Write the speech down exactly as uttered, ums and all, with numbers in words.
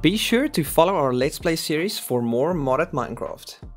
Be sure to follow our Let's Play series for more modded Minecraft.